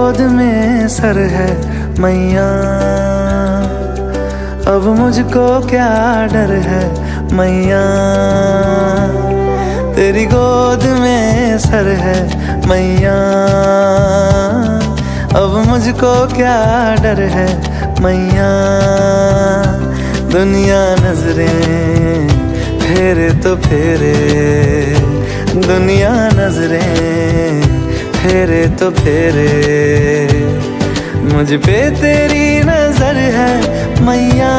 गोद में सर है मैया, अब मुझको क्या डर है मैया। तेरी गोद में सर है मैया, अब मुझको क्या डर है मैया। दुनिया नजरें फेरे तो फेरे, दुनिया नजरें फेरे तो फेरे, मुझ पे तेरी नजर है मैया।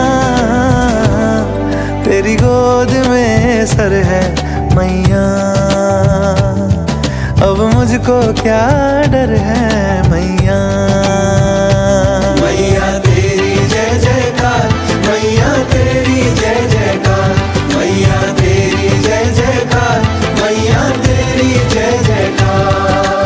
तेरी गोद में सर है मैया, अब मुझको क्या डर है मैया। मैया तेरी जय जयकार, मैया तेरी जय जयकार, मैया तेरी जय जयकार, मैया तेरी जय जयकार।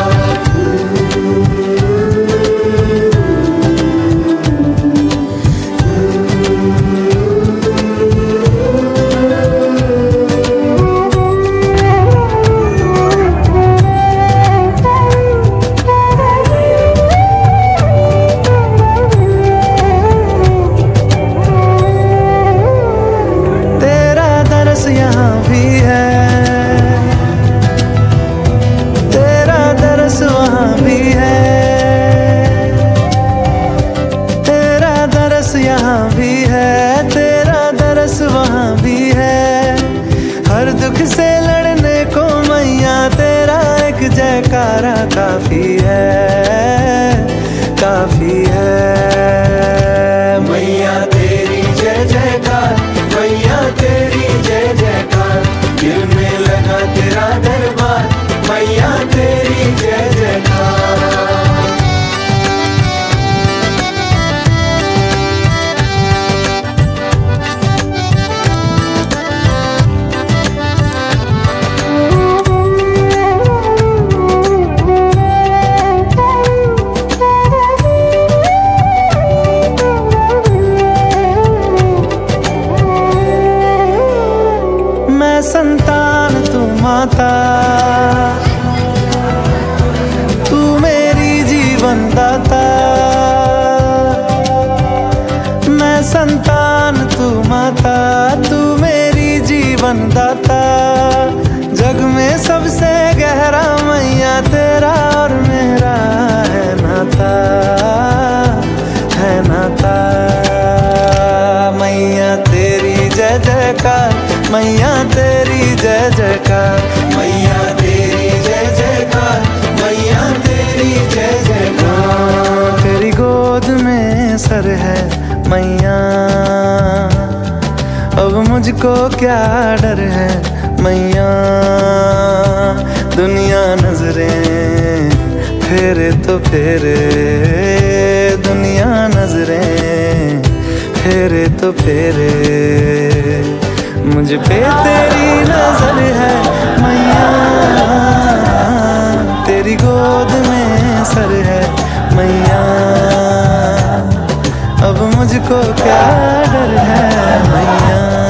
यहाँ भी है, तेरा दरस वहाँ भी है। तेरा दरस यहाँ भी है, तेरा दरस वहाँ भी है। हर दुख से लड़ने को मैया तेरा एक जयकारा काफी है, काफी है। मैया तेरी जय जयकार, मैया तेरी जय जयकार, दिल में लगा तेरा दरबार, मैया तेरी जय जयकार। मैं संतान तू माता, तू मेरी जीवन दाता। मैं संतान तू माता, तू मेरी जीवन दाता। जग में सबसे गहरा मैया तेरा और मेरा है नाता, है नाता। मैया तेरी जय जयकार, मैया तेरी जय जयकार, मैया तेरी जय जयकार, मैया तेरी जय जयकार। तेरी गोद में सर है मैया, अब मुझको क्या डर है मैया। दुनिया नजरें फेरे तो फेरे, दुनिया नजरें फेरे तो फेरे, मुझ पे तेरी नजर है मैया। तेरी गोद में सर है मैया, अब मुझको क्या डर है मैया।